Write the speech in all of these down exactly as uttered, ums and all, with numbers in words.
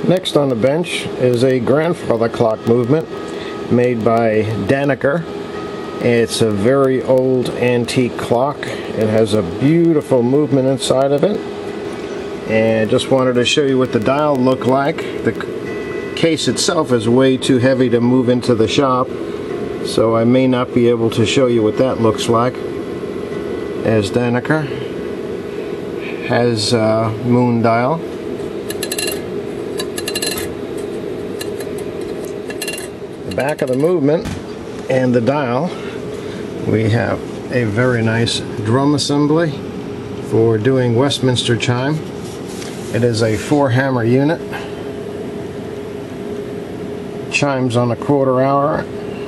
Next on the bench is a grandfather clock movement made by Danaker. It's a very old antique clock. It has a beautiful movement inside of it. And just wanted to show you what the dial looked like. The case itself is way too heavy to move into the shop, so I may not be able to show you what that looks like. As Danaker has a moon dial. The back of the movement and the dial, we have a very nice drum assembly for doing Westminster chime. It is a four hammer unit. Chimes on a quarter hour.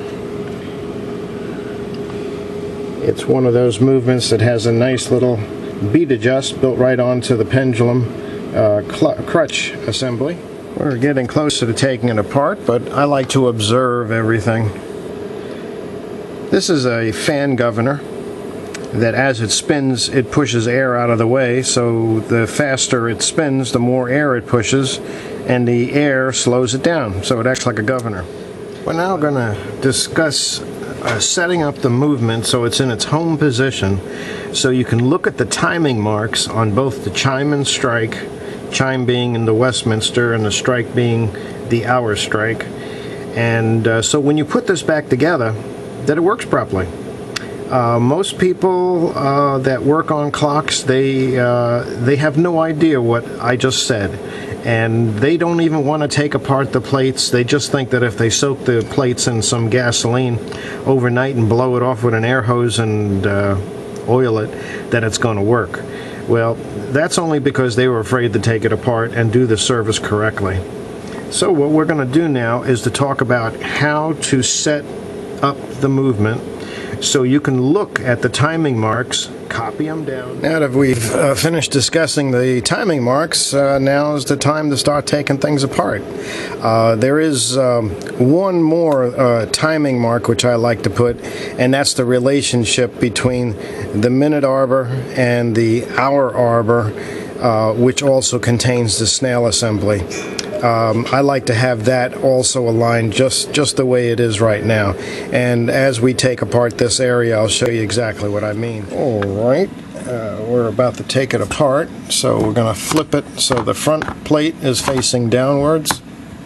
It's one of those movements that has a nice little beat adjust built right onto the pendulum uh, crutch assembly. We're getting closer to taking it apart, but I like to observe everything. This is a fan governor that as it spins, it pushes air out of the way, so the faster it spins, the more air it pushes, and the air slows it down, so it acts like a governor. We're now going to discuss uh, setting up the movement so it's in its home position, so you can look at the timing marks on both the chime and strike, chime being in the Westminster and the strike being the hour strike, and uh, so when you put this back together, that it works properly. Uh, most people uh, that work on clocks, they uh, they have no idea what I just said, and they don't even want to take apart the plates. They just think that if they soak the plates in some gasoline overnight and blow it off with an air hose and uh, oil it, that it's going to work. Well, that's only because they were afraid to take it apart and do the service correctly. So what we're going to do now is to talk about how to set up the movement so you can look at the timing marks, copy them down. Now that we've uh, finished discussing the timing marks, uh, now is the time to start taking things apart. Uh, there is um, one more uh, timing mark which I like to put, and that's the relationship between the minute arbor and the hour arbor, uh, which also contains the snail assembly. Um, I like to have that also aligned just, just the way it is right now. And as we take apart this area, I'll show you exactly what I mean. Alright, uh, we're about to take it apart, so we're going to flip it so the front plate is facing downwards.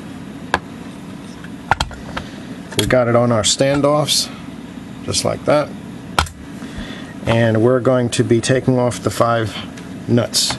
We've got it on our standoffs, just like that. And we're going to be taking off the five nuts.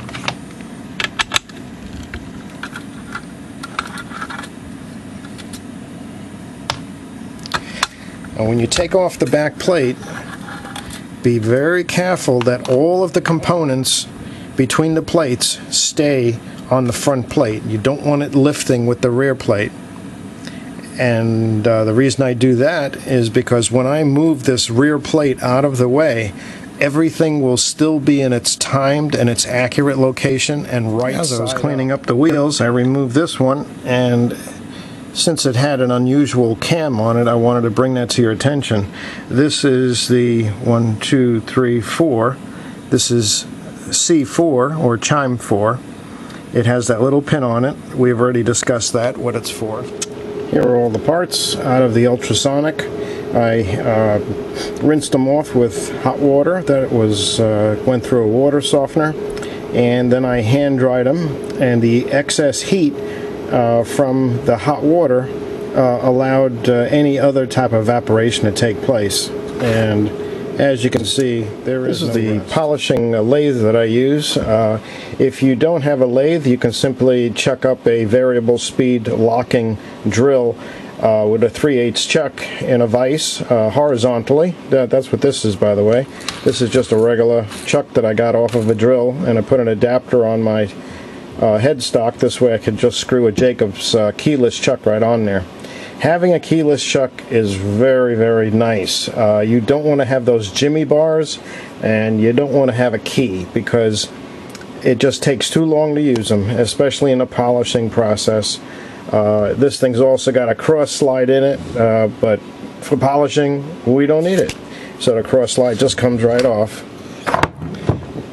And when you take off the back plate, be very careful that all of the components between the plates stay on the front plate. You don't want it lifting with the rear plate. And uh, the reason I do that is because when I move this rear plate out of the way, everything will still be in its timed and its accurate location and right. As I was cleaning up the wheels, I removed this one, and since it had an unusual cam on it, I wanted to bring that to your attention. This is the one, two, three, four. This is C four, or chime four. It has that little pin on it. We've already discussed that, what it's for. Here are all the parts out of the ultrasonic. I uh, rinsed them off with hot water that was uh, went through a water softener, and then I hand dried them, and the excess heat Uh, from the hot water uh, allowed uh, any other type of evaporation to take place. And as you can see, there is, this is no the rest. polishing uh, lathe that I use. Uh, if you don't have a lathe, you can simply chuck up a variable speed locking drill uh, with a three eighths chuck in a vise uh, horizontally. That, that's what this is, by the way. This is just a regular chuck that I got off of a drill, and I put an adapter on my Uh, headstock. This way I could just screw a Jacob's uh, keyless chuck right on there. Having a keyless chuck is very, very nice. Uh, you don't want to have those jimmy bars, and you don't want to have a key, because it just takes too long to use them, especially in the polishing process. Uh, this thing's also got a cross slide in it, uh, but for polishing we don't need it. So the cross slide just comes right off.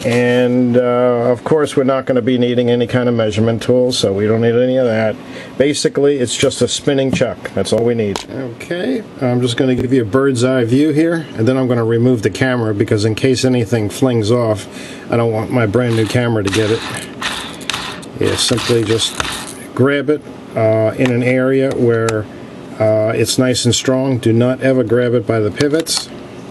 And uh, of course we're not going to be needing any kind of measurement tools, so we don't need any of that. Basically it's just a spinning chuck, that's all we need. Okay, I'm just going to give you a bird's eye view here, and then I'm going to remove the camera because in case anything flings off, I don't want my brand new camera to get it. Yeah, simply just grab it uh, in an area where uh, it's nice and strong. Do not ever grab it by the pivots.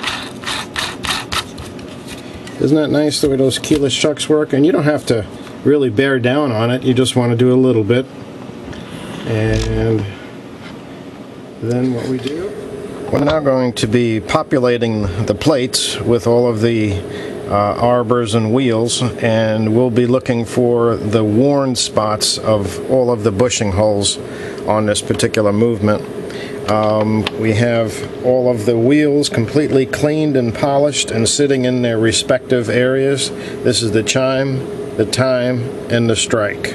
Isn't that nice the way those keyless chucks work? And you don't have to really bear down on it, you just want to do a little bit. And then what we do, we're now going to be populating the plates with all of the uh, arbors and wheels, and we'll be looking for the worn spots of all of the bushing holes on this particular movement. Um, we have all of the wheels completely cleaned and polished and sitting in their respective areas. This is the chime, the time, and the strike.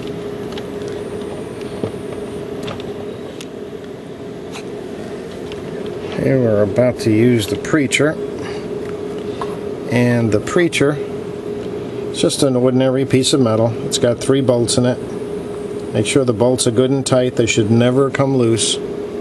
Here we're about to use the preacher, and the preacher is just an ordinary piece of metal. It's got three bolts in it. Make sure the bolts are good and tight. They should never come loose.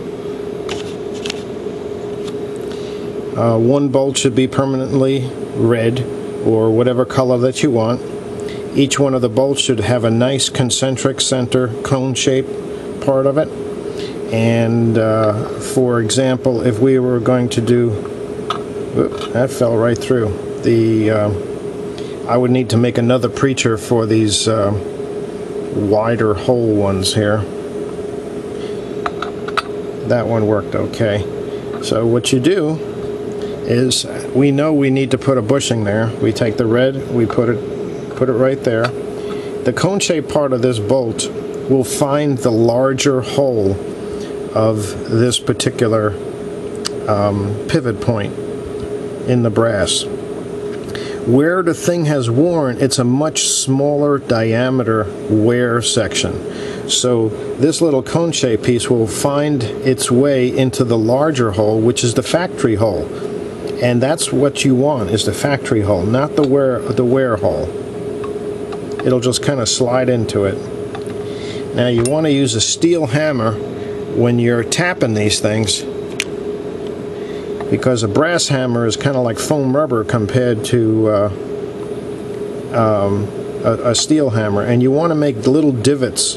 Uh, one bolt should be permanently red, or whatever color that you want. Each one of the bolts should have a nice concentric center cone shape part of it. And uh, for example, if we were going to do, whoop, that fell right through. The uh, I would need to make another preacher for these uh, wider hole ones here. That one worked okay. So what you do is, we know we need to put a bushing there. We take the red, we put it put it right there. The cone-shaped part of this bolt will find the larger hole of this particular um, pivot point in the brass. Where the thing has worn, it's a much smaller diameter wear section. So this little cone-shaped piece will find its way into the larger hole, which is the factory hole. And that's what you want, is the factory hole, not the wear, the wear hole. It'll just kind of slide into it. Now you want to use a steel hammer when you're tapping these things, because a brass hammer is kind of like foam rubber compared to uh, um, a, a steel hammer, and you want to make little divots.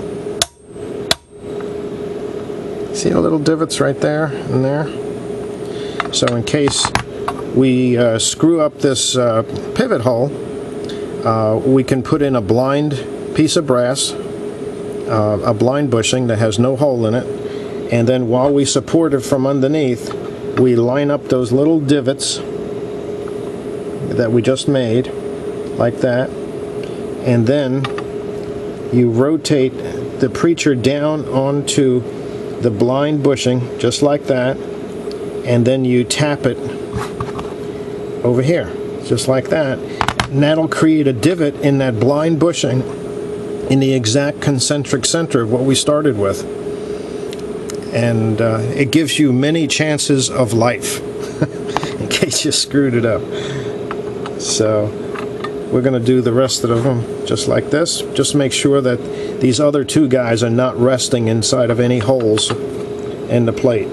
See the little divots right there and there? So in case we uh, screw up this uh, pivot hole, uh, we can put in a blind piece of brass, uh, a blind bushing that has no hole in it, and then while we support it from underneath, we line up those little divots that we just made, like that, and then you rotate the preacher down onto the blind bushing, just like that, and then you tap it over here, just like that, and that'll create a divot in that blind bushing in the exact concentric center of what we started with. And uh, it gives you many chances of life in case you screwed it up. So we're going to do the rest of them just like this. Just make sure that these other two guys are not resting inside of any holes in the plate.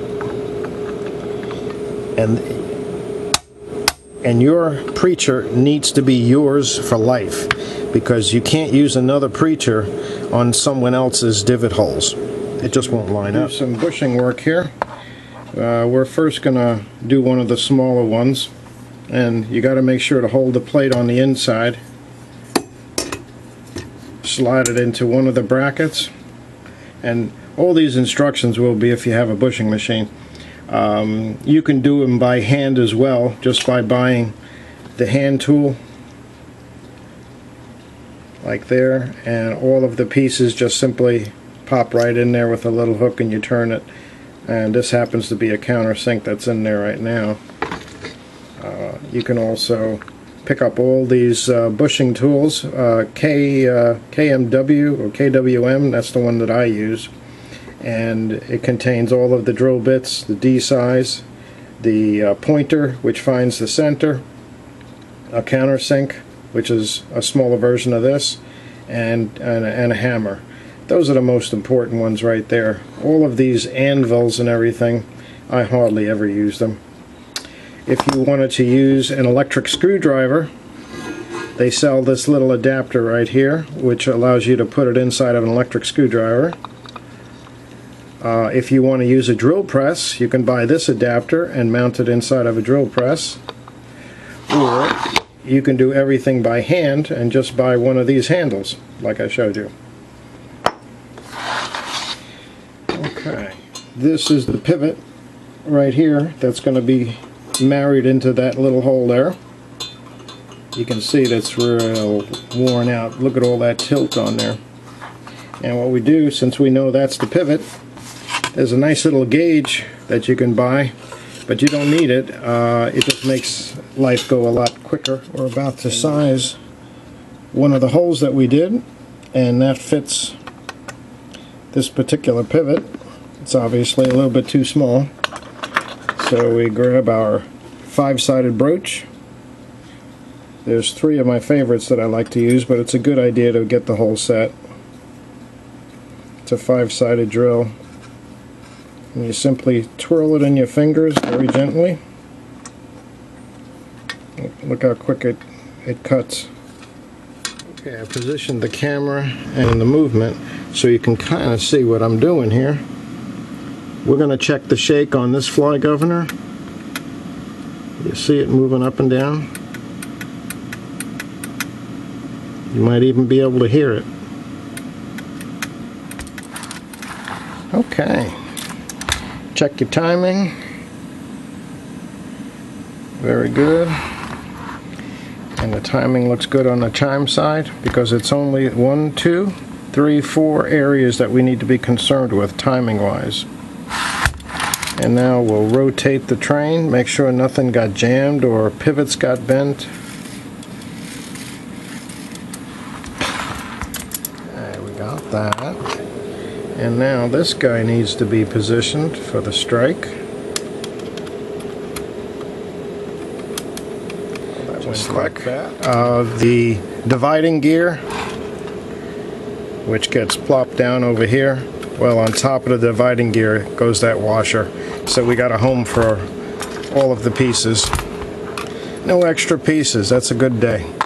And and your preacher needs to be yours for life, because you can't use another preacher on someone else's divot holes. It just won't line up. Do some bushing work here. Uh, we're first going to do one of the smaller ones, and you got to make sure to hold the plate on the inside. Slide it into one of the brackets, and all these instructions will be if you have a bushing machine. Um, you can do them by hand as well, just by buying the hand tool like there, and all of the pieces just simply pop right in there with a little hook and you turn it. And this happens to be a countersink that's in there right now. Uh, you can also pick up all these uh, bushing tools. uh, K, uh, K M W or K W M, that's the one that I use. And it contains all of the drill bits, the D size, the uh, pointer which finds the center, a countersink, which is a smaller version of this, and, and, and a hammer. Those are the most important ones right there. All of these anvils and everything, I hardly ever use them. If you wanted to use an electric screwdriver, they sell this little adapter right here, which allows you to put it inside of an electric screwdriver. Uh, if you want to use a drill press, you can buy this adapter and mount it inside of a drill press. Or you can do everything by hand and just buy one of these handles, like I showed you. Okay, this is the pivot right here that's going to be married into that little hole there. You can see that's real worn out. Look at all that tilt on there. And what we do, since we know that's the pivot, there's a nice little gauge that you can buy, but you don't need it. Uh, it just makes life go a lot quicker. We're about to size one of the holes that we did, and that fits this particular pivot. It's obviously a little bit too small, so we grab our five-sided broach. There's three of my favorites that I like to use, but it's a good idea to get the whole set. It's a five-sided drill. And you simply twirl it in your fingers very gently. Look how quick it, it cuts. Okay, I positioned the camera and the movement so you can kind of see what I'm doing here. We're going to check the shake on this fly governor. You see it moving up and down? You might even be able to hear it. Okay. Check your timing. Very good. And the timing looks good on the chime side because it's only one, two, three, four areas that we need to be concerned with timing wise. And now we'll rotate the train, make sure nothing got jammed or pivots got bent. There, we got that. And now this guy needs to be positioned for the strike. Just like that. Uh, the dividing gear, which gets plopped down over here, well, on top of the dividing gear goes that washer. So we got a home for all of the pieces. No extra pieces. That's a good day.